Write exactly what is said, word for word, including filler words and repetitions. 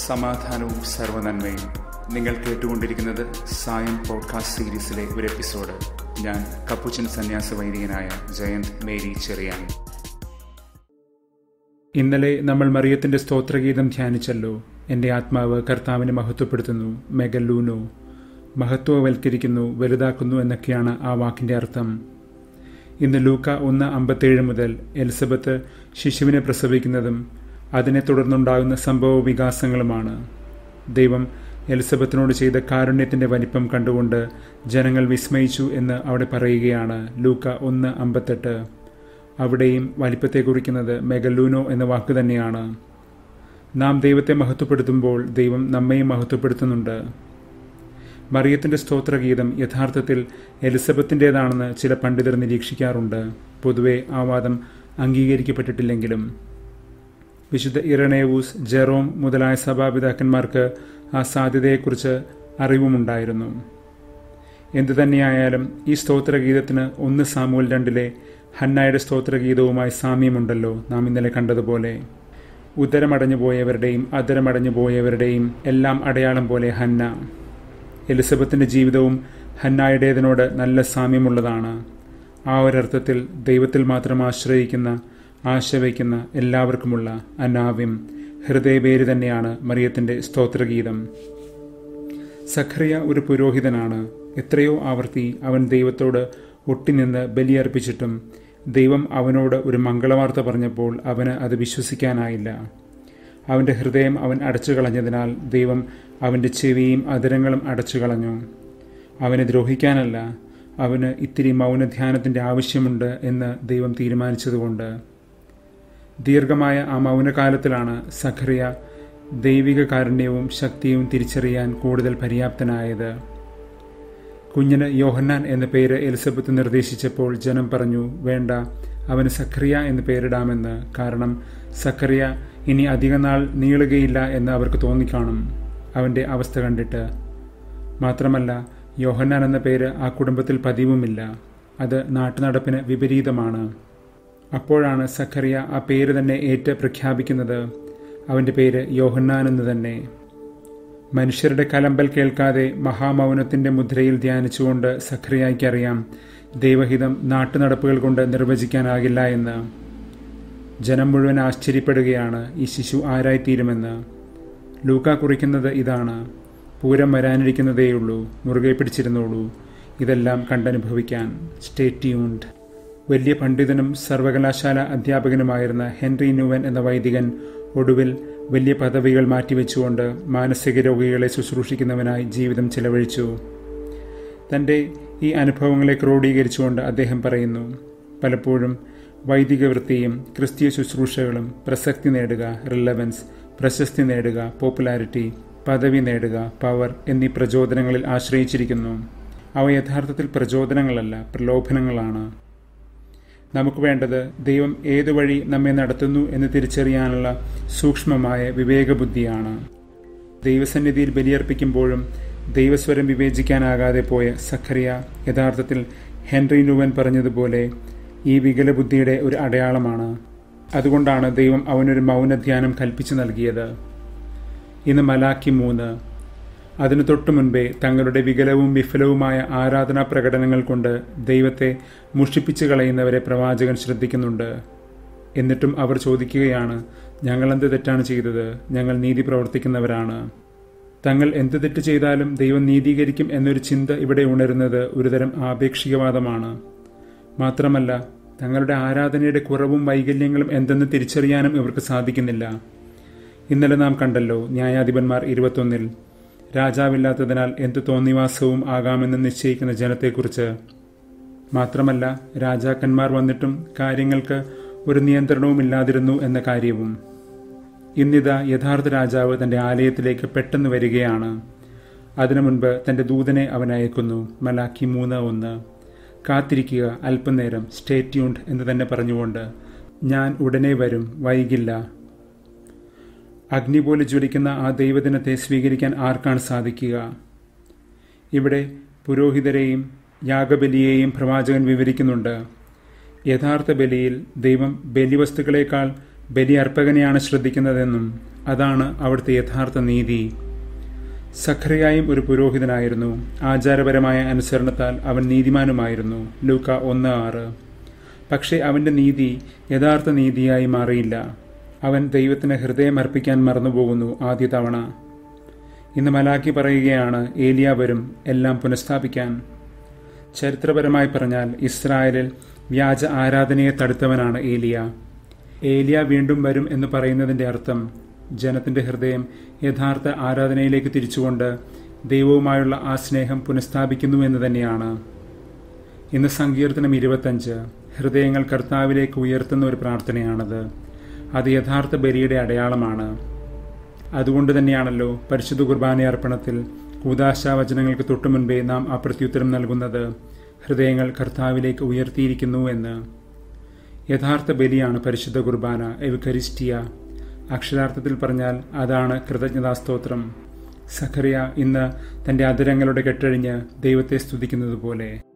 സമാധാനവും സർവ്വനന്മയും. നിങ്ങൾ കേട്ടുകൊണ്ടിരിക്കുന്നത് സായം പോഡ്കാസ്റ്റ് സീരീസിലെ ഒരു എപ്പിസോഡ്. ഞാൻ കപ്പുച്ചൻ സന്യാസ വൈദികനായ ജയന്ത് മേരി ചെറിയാൻ. ഇന്നലെ നമ്മൾ മറിയത്തിന്റെ സ്തോത്രഗീതം ധ്യാനിച്ചല്ലോ. എൻ്റെ ആത്മാവ് കർത്താവിനെ മഹത്വപ്പെടുത്തുന്നു, മെഗല്ലൂനോ, മഹത്വവൽക്കരിക്കുന്നു, വലുതാക്കുന്നു എന്നൊക്കെയാണ് ആ വാക്കിൻ്റെ അർത്ഥം. ഇന്ന് ലൂക്ക ഒന്ന് അമ്പത്തേഴ് മുതൽ എലിസബത്ത് ശിശുവിനെ പ്രസവിക്കുന്നതും അതിനെ തുടർന്നുണ്ടാകുന്ന സംഭവ വികാസങ്ങളുമാണ്. ദൈവം എലിസബത്തിനോട് ചെയ്ത കാരുണ്യത്തിൻ്റെ വലിപ്പം കണ്ടുകൊണ്ട് ജനങ്ങൾ വിസ്മയിച്ചു എന്ന് അവിടെ പറയുകയാണ്. ലൂക്ക ഒന്ന് അമ്പത്തെട്ട്. അവിടെയും വലിപ്പത്തെ കുറിക്കുന്നത് മെഗല്ലൂനോ എന്ന വാക്ക് തന്നെയാണ്. നാം ദൈവത്തെ മഹത്വപ്പെടുത്തുമ്പോൾ ദൈവം നമ്മയും മഹത്വപ്പെടുത്തുന്നുണ്ട്. മറിയത്തിൻ്റെ സ്തോത്രഗീതം യഥാർത്ഥത്തിൽ എലിസബത്തിൻ്റേതാണെന്ന് ചില പണ്ഡിതർ നിരീക്ഷിക്കാറുണ്ട്. പൊതുവെ ആ വാദം അംഗീകരിക്കപ്പെട്ടിട്ടില്ലെങ്കിലും വിശുദ്ധ ഇറനേവൂസ്, ജെറോം മുതലായ സഭാപിതാക്കന്മാർക്ക് ആ സാധ്യതയെക്കുറിച്ച് അറിവുമുണ്ടായിരുന്നു. എന്തുതന്നെയായാലും ഈ സ്തോത്രഗീതത്തിന് ഒന്ന് സാമുവേൽ രണ്ടിലെ ഹന്നായുടെ സ്തോത്രഗീതവുമായി സാമ്യമുണ്ടല്ലോ. നാം ഇന്നലെ കണ്ടതുപോലെ ഉദരമടഞ്ഞു പോയവരുടെയും അദരമടഞ്ഞു പോയവരുടെയും എല്ലാം അടയാളം പോലെ ഹന്ന. എലിസബത്തിൻ്റെ ജീവിതവും ഹന്നായുടേതിനോട് നല്ല സാമ്യമുള്ളതാണ്. ആ ഒരർത്ഥത്തിൽ ദൈവത്തിൽ മാത്രം ആശ്രയിക്കുന്ന, ആശ വയ്ക്കുന്ന എല്ലാവർക്കുമുള്ള അനാവ്യം ഹൃദയപേര് തന്നെയാണ് മറിയത്തിൻ്റെ സ്തോത്രഗീതം. സഖറിയ ഒരു പുരോഹിതനാണ്. എത്രയോ ആവർത്തി അവൻ ദൈവത്തോട് ഒട്ടിനിന്ന് ബലിയർപ്പിച്ചിട്ടും ദൈവം അവനോട് ഒരു മംഗളവാർത്ത പറഞ്ഞപ്പോൾ അവന് അത് വിശ്വസിക്കാനായില്ല. അവൻ്റെ ഹൃദയം അവൻ അടച്ചു കളഞ്ഞതിനാൽ ദൈവം അവൻ്റെ ചെവിയും അധരങ്ങളും അടച്ചു കളഞ്ഞു. അവനെ ദ്രോഹിക്കാനല്ല, അവന് ഇത്തിരി മൗനധ്യാനത്തിൻ്റെ ആവശ്യമുണ്ട് എന്ന് ദൈവം തീരുമാനിച്ചതുകൊണ്ട്. ദീർഘമായ ആ മൗനകാലത്തിലാണ് സഖറിയ ദൈവിക കാരുണ്യവും ശക്തിയും തിരിച്ചറിയാൻ കൂടുതൽ പര്യാപ്തനായത്. കുഞ്ഞിന് യോഹന്നാൻ എന്ന പേര് എലിസബത്ത് നിർദ്ദേശിച്ചപ്പോൾ ജനം പറഞ്ഞു, വേണ്ട, അവന് സഖറിയ എന്ന് പേരിടാമെന്ന്. കാരണം സഖറിയ ഇനി അധികനാൾ നീളുകയില്ല എന്ന് അവർക്ക് തോന്നിക്കാണും അവൻ്റെ അവസ്ഥ കണ്ടിട്ട്. മാത്രമല്ല, യോഹന്നാൻ എന്ന പേര് ആ കുടുംബത്തിൽ പതിവുമില്ല. അത് നാട്ടുനടപ്പിന് വിപരീതമാണ്. അപ്പോഴാണ് സഖറിയ ആ പേര് തന്നെ ഏറ്റ് പ്രഖ്യാപിക്കുന്നത്. അവൻ്റെ പേര് യോഹന്നാൻ എന്ന് തന്നെ. മനുഷ്യരുടെ കലമ്പൽ കേൾക്കാതെ മഹാമൗനത്തിൻ്റെ മുദ്രയിൽ ധ്യാനിച്ചുകൊണ്ട് സഖറിയായ്ക്കറിയാം ദൈവഹിതം നാട്ടുനടപ്പുകൾ കൊണ്ട് നിർവചിക്കാനാകില്ല എന്ന്. ജനം മുഴുവൻ ആശ്ചര്യപ്പെടുകയാണ് ഈ ശിശു ആരായിത്തീരുമെന്ന്. ലൂക്ക കുറിക്കുന്നത് ഇതാണ്: പൂരം വരാനിരിക്കുന്നതേയുള്ളൂ, മുറുകെ പിടിച്ചിരുന്നോളൂ, ഇതെല്ലാം കണ്ടനുഭവിക്കാൻ. Stay tuned. വലിയ പണ്ഡിതനും സർവകലാശാല അധ്യാപകനുമായിരുന്ന ഹെൻറി ന്യൂവൻ എന്ന വൈദികൻ ഒടുവിൽ വലിയ പദവികൾ മാറ്റിവെച്ചുകൊണ്ട് മാനസിക രോഗികളെ ശുശ്രൂഷിക്കുന്നവനായി ജീവിതം ചെലവഴിച്ചു. തൻ്റെ ഈ അനുഭവങ്ങളെ ക്രോഡീകരിച്ചുകൊണ്ട് അദ്ദേഹം പറയുന്നു, പലപ്പോഴും വൈദിക വൃത്തിയും ക്രിസ്തീയ ശുശ്രൂഷകളും പ്രസക്തി നേടുക, റിലവൻസ്, പ്രശസ്തി നേടുക, പോപ്പുലാരിറ്റി, പദവി നേടുക, പവർ എന്നീ പ്രചോദനങ്ങളിൽ ആശ്രയിച്ചിരിക്കുന്നു. അവ യഥാർത്ഥത്തിൽ പ്രചോദനങ്ങളല്ല, പ്രലോഭനങ്ങളാണ്. നമുക്ക് വേണ്ടത് ദൈവം ഏതു വഴി നമ്മെ നടത്തുന്നു എന്ന് തിരിച്ചറിയാനുള്ള സൂക്ഷ്മമായ വിവേകബുദ്ധിയാണ്. ദൈവസന്നിധിയിൽ ബലിയർപ്പിക്കുമ്പോഴും ദൈവസ്വരം വിവേചിക്കാനാകാതെ പോയ സഖറിയ യഥാർത്ഥത്തിൽ ഹെൻറി ന്യൂവൻ പറഞ്ഞതുപോലെ ഈ വികലബുദ്ധിയുടെ ഒരു അടയാളമാണ്. അതുകൊണ്ടാണ് ദൈവം അവനൊരു മൗനധ്യാനം കൽപ്പിച്ചു നൽകിയത്. ഇന്ന് മലാക്കി മൂന്ന്. അതിനു തൊട്ടു മുൻപേ തങ്ങളുടെ വികലവും വിഫലവുമായ ആരാധനാ പ്രകടനങ്ങൾ കൊണ്ട് ദൈവത്തെ മുഷിപ്പിച്ചു കളയുന്നവരെ പ്രവാചകൻ ശ്രദ്ധിക്കുന്നുണ്ട്. എന്നിട്ടും അവർ ചോദിക്കുകയാണ്, ഞങ്ങളെന്ത് തെറ്റാണ് ചെയ്തത്? ഞങ്ങൾ നീതി പ്രവർത്തിക്കുന്നവരാണ്. തങ്ങൾ എന്ത് തെറ്റ് ചെയ്താലും ദൈവം നീതീകരിക്കും എന്നൊരു ചിന്ത ഇവിടെ ഉണരുന്നത് ഒരുതരം ആപേക്ഷികവാദമാണ്. മാത്രമല്ല, തങ്ങളുടെ ആരാധനയുടെ കുറവും വൈകല്യങ്ങളും എന്തെന്ന് തിരിച്ചറിയാനും ഇവർക്ക് സാധിക്കുന്നില്ല. ഇന്നലെ നാം കണ്ടല്ലോ ന്യായാധിപന്മാർ ഇരുപത്തൊന്നിൽ രാജാവില്ലാത്തതിനാൽ എന്ത് തോന്നിവാസവും ആകാമെന്ന് നിശ്ചയിക്കുന്ന ജനത്തെക്കുറിച്ച്. മാത്രമല്ല, രാജാക്കന്മാർ വന്നിട്ടും കാര്യങ്ങൾക്ക് ഒരു നിയന്ത്രണവുമില്ലാതിരുന്നു എന്ന കാര്യവും. ഇന്നിതാ യഥാർത്ഥ രാജാവ് തൻ്റെ ആലയത്തിലേക്ക് പെട്ടെന്ന് വരികയാണ്. അതിനു മുൻപ് തൻ്റെ ദൂതനെ അവൻ അയക്കുന്നു. മലാക്കി മൂന്ന് ഒന്ന്. കാത്തിരിക്കുക, അല്പനേരം, സ്റ്റേ ട്യൂൺഡ് എന്ന് തന്നെ പറഞ്ഞുകൊണ്ട്. ഞാൻ ഉടനെ വരും, വൈകില്ല. അഗ്നി പോലെ ജ്വലിക്കുന്ന ആ ദൈവദിനത്തെ സ്വീകരിക്കാൻ ആർക്കാണ് സാധിക്കുക? ഇവിടെ പുരോഹിതരെയും യാഗബലിയെയും പ്രവാചകൻ വിവരിക്കുന്നുണ്ട്. യഥാർത്ഥ ബലിയിൽ ദൈവം ബലിവസ്തുക്കളേക്കാൾ ബലിയർപ്പകനെയാണ് ശ്രദ്ധിക്കുന്നതെന്നും അതാണ് അവിടുത്തെ യഥാർത്ഥ നീതി. സഖറിയായും ഒരു പുരോഹിതനായിരുന്നു. ആചാരപരമായ അനുസരണത്താൽ അവൻ നീതിമാനുമായിരുന്നു. ലൂക്ക ഒന്ന് ആറ്. പക്ഷേ അവൻ്റെ നീതി യഥാർത്ഥ നീതിയായി മാറിയില്ല. അവൻ ദൈവത്തിന് ഹൃദയം അർപ്പിക്കാൻ മറന്നുപോകുന്നു ആദ്യ തവണ. ഇന്ന് മലാക്കി പറയുകയാണ്, ഏലിയ വരും എല്ലാം പുനഃസ്ഥാപിക്കാൻ. ചരിത്രപരമായി പറഞ്ഞാൽ ഇസ്രായേലിൽ വ്യാജ ആരാധനയെ തടുത്തവനാണ് ഏലിയ. ഏലിയ വീണ്ടും വരും എന്ന് പറയുന്നതിൻ്റെ അർത്ഥം ജനത്തിൻ്റെ ഹൃദയം യഥാർത്ഥ ആരാധനയിലേക്ക് തിരിച്ചുകൊണ്ട് ദൈവവുമായുള്ള ആ സ്നേഹം പുനഃസ്ഥാപിക്കുന്നു എന്ന് തന്നെയാണ്. ഇന്ന് സങ്കീർത്തനം ഇരുപത്തഞ്ച് ഹൃദയങ്ങൾ കർത്താവിലേക്ക് ഉയർത്തുന്ന ഒരു പ്രാർത്ഥനയാണത്. അത് യഥാർത്ഥ ബലിയുടെ അടയാളമാണ്. അതുകൊണ്ട് തന്നെയാണല്ലോ പരിശുദ്ധ കുർബാന അർപ്പണത്തിൽ കൂദാശാവചനങ്ങൾക്ക് തൊട്ടുമുൻപേ നാം ആ പ്രത്യുത്തരം നൽകുന്നത്, ഹൃദയങ്ങൾ കർത്താവിലേക്ക് ഉയർത്തിയിരിക്കുന്നു എന്ന്. യഥാർത്ഥ ബലിയാണ് പരിശുദ്ധ കുർബാന, എവ്കരിസ്റ്റിയ. അക്ഷരാർത്ഥത്തിൽ പറഞ്ഞാൽ അതാണ് കൃതജ്ഞതാസ്തോത്രം. സഖറിയ ഇന്ന് തൻ്റെ അധരങ്ങളുടെ കെട്ടഴിഞ്ഞ് ദൈവത്തെ സ്തുതിക്കുന്നത് പോലെ.